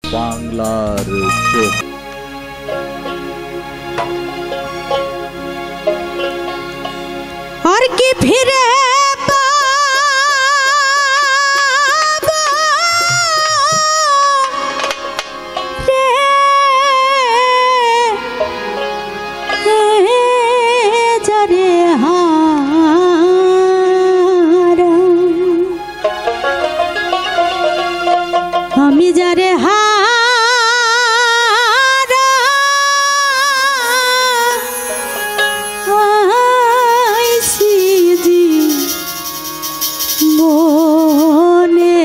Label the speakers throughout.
Speaker 1: বাংলার চোখ।
Speaker 2: আর কি ফিরে আমি যারে হারাইছি জীবনে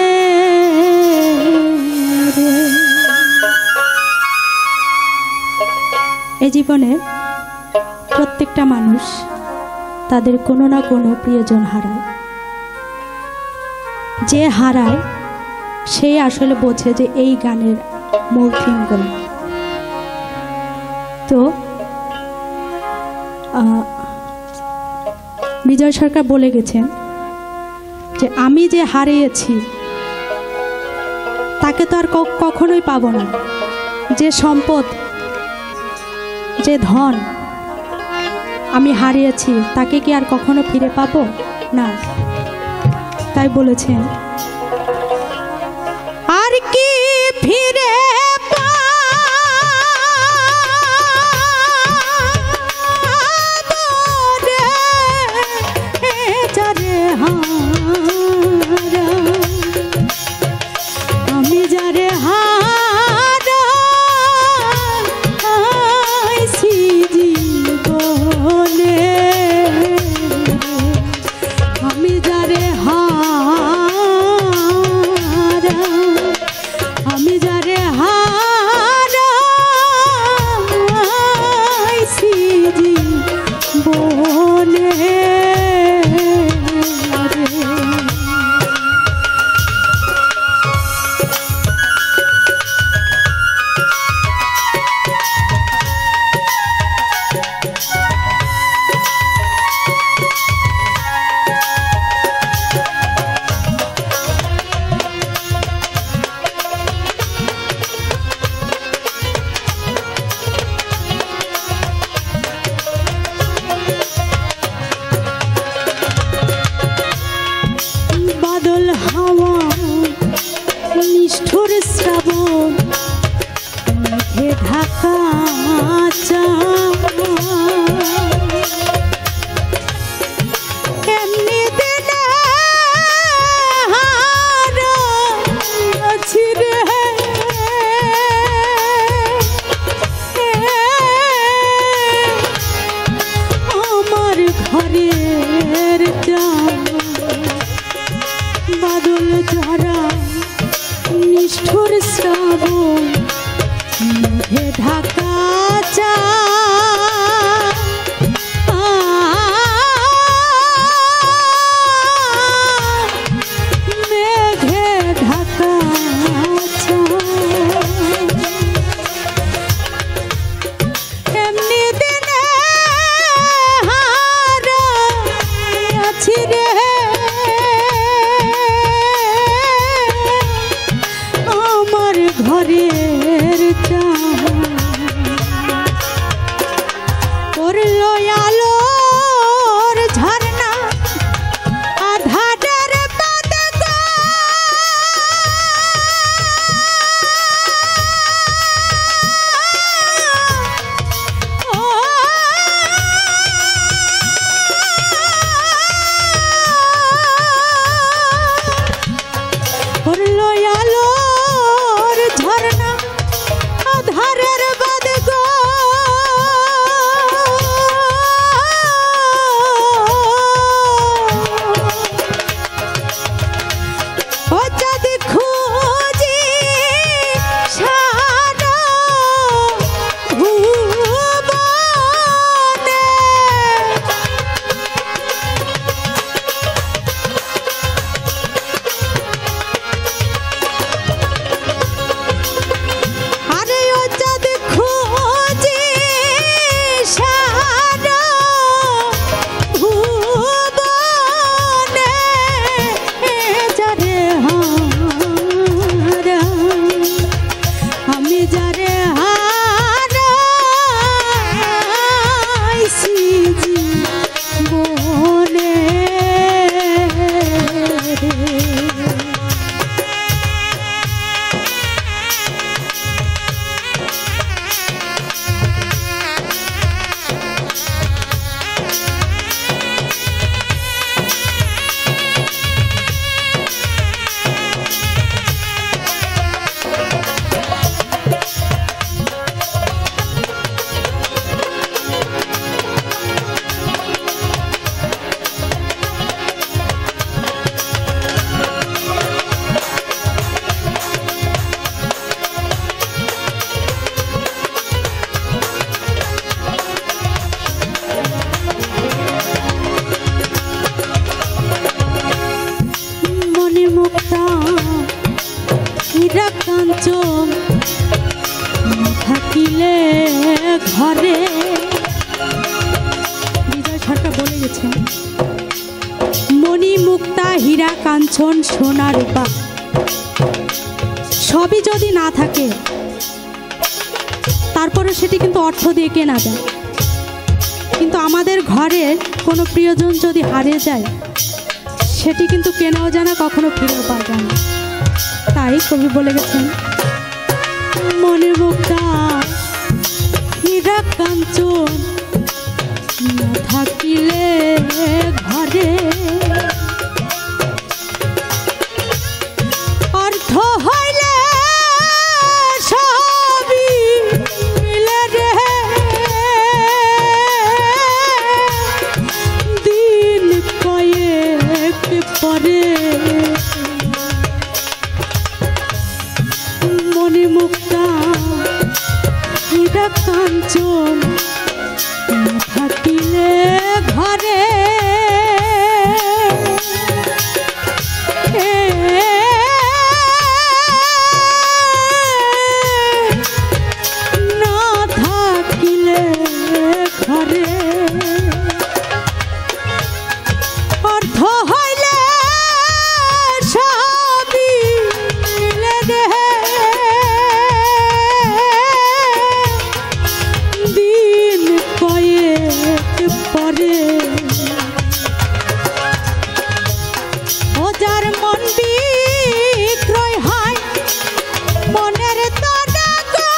Speaker 2: এই জীবনে প্রত্যেকটা মানুষ তাদের কোনো না কোনো প্রিয়জন হারায়। যে হারায় সে আসলে বোঝে যে এই গানের মূল থিমগুলো। তো বিজয় সরকার বলে গেছেন যে আমি যে হারিয়েছি তাকে তো আর কখনোই পাবো না। যে সম্পদ, যে ধন আমি হারিয়েছি তাকে কি আর কখনো ফিরে পাবো না। তাই বলেছেন আর কি ফিরে আমি যারে হারাইছি জীবনে আমি যারে আমি যারে হারাইছি জীবনে হাওয়া নিষ্ঠুর শ্রাবণ মেঘে ঢাকা এমনি দিনে হারাইছি রে আমার ঘরের বাদল ঝরা নিষ্ঠুর শ্রাবণ মেঘে ঢাকা মেঘে ঢাকা এমনি দিনে হারাইছি রে ঘরের পড়লো আলোর ঝর্ণা আধারের পড়লো আলোর ঝর্ণা ঘরে বিজয় সরকার বলে গেছেন, মণি মুক্তা হীরা কাঞ্চন সোনা রূপা সবই যদি না থাকে তারপরে সেটি কিন্তু অর্থ দিয়ে কেনা যায়, কিন্তু আমাদের ঘরের কোনো প্রিয়জন যদি হারিয়ে যায় সেটি কিন্তু কেনাও যায় না, কখনো ফিরেও পাওয়া যায় না। তাই কবি বলে গেছেন, মনের মুক্তা হীরা কাঞ্চন না থাকিলে ঘরে অর্থ হইলে সবই মিলে রে, দিন কয়েক পরে মনে মুক্তা হীরা কাঞ্চন না থাকিলে ঘরে না থাকিলে ঘরে অর্থ হইলে সবই মিলে রে, দিন কয়েক পরে ও যার মন বিক্রয় হয় মনের তনা গো,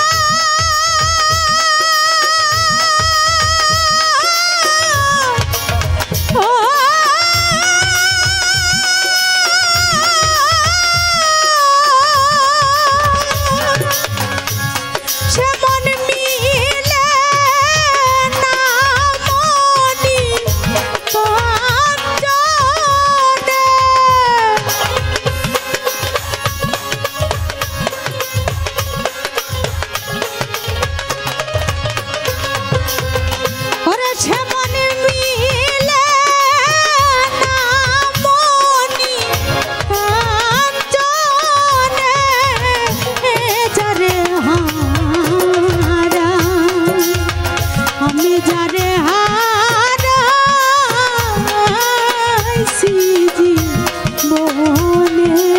Speaker 2: ও সে মন মিলে না মনি কাঞ্চনে, ওরে সে মন মিলে না মনি কাঞ্চনে, যারে হারা আমি যারে হারাইছি জীবনে রে।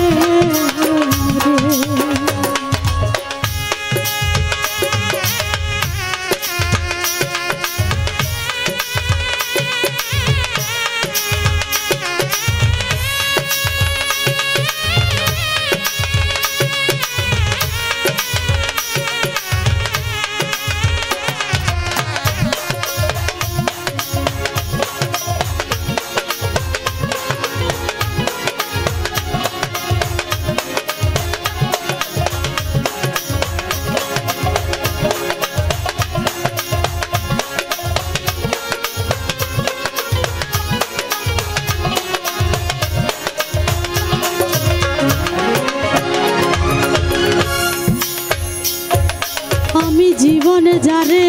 Speaker 2: আমি জীবনে যারে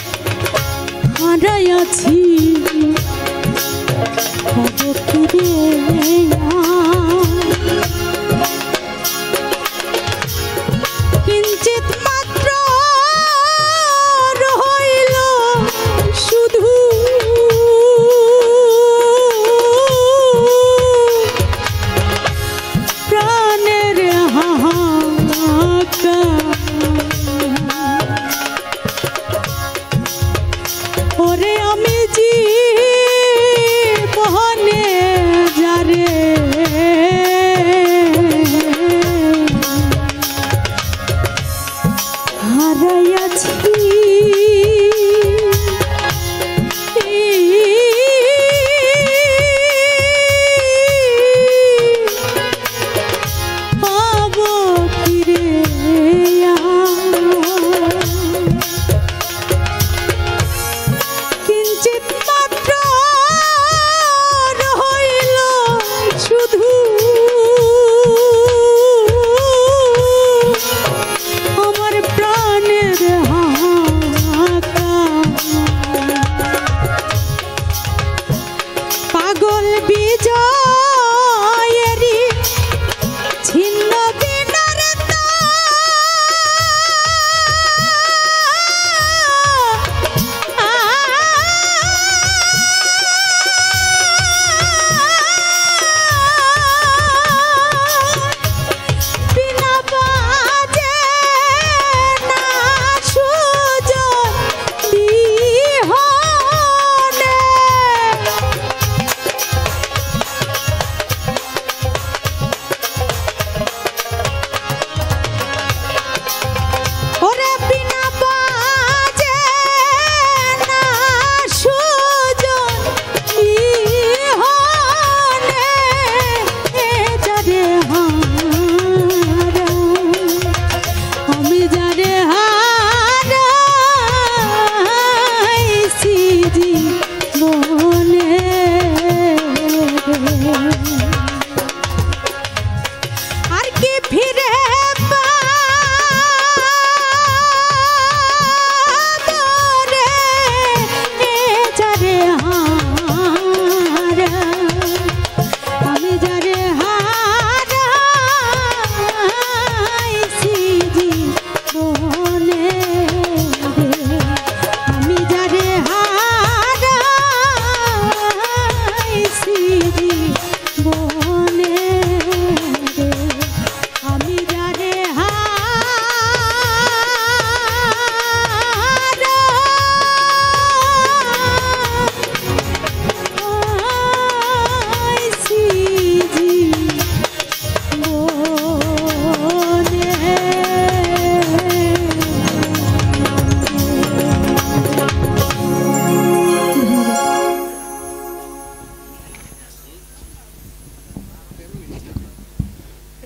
Speaker 2: হারাইয়াছি পাবো ফিরে কিঞ্চিত মাত্র রইল শুধু প্রাণের হাহাকার, ওরে আমি জীবনে যারে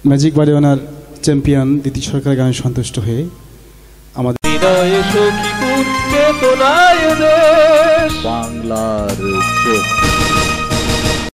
Speaker 3: ম্যাজিক বারে ওনার চ্যাম্পিয়ন দিতি সরকার গানে সন্তুষ্ট হয়ে আমাদের
Speaker 1: বাংলার চোখ।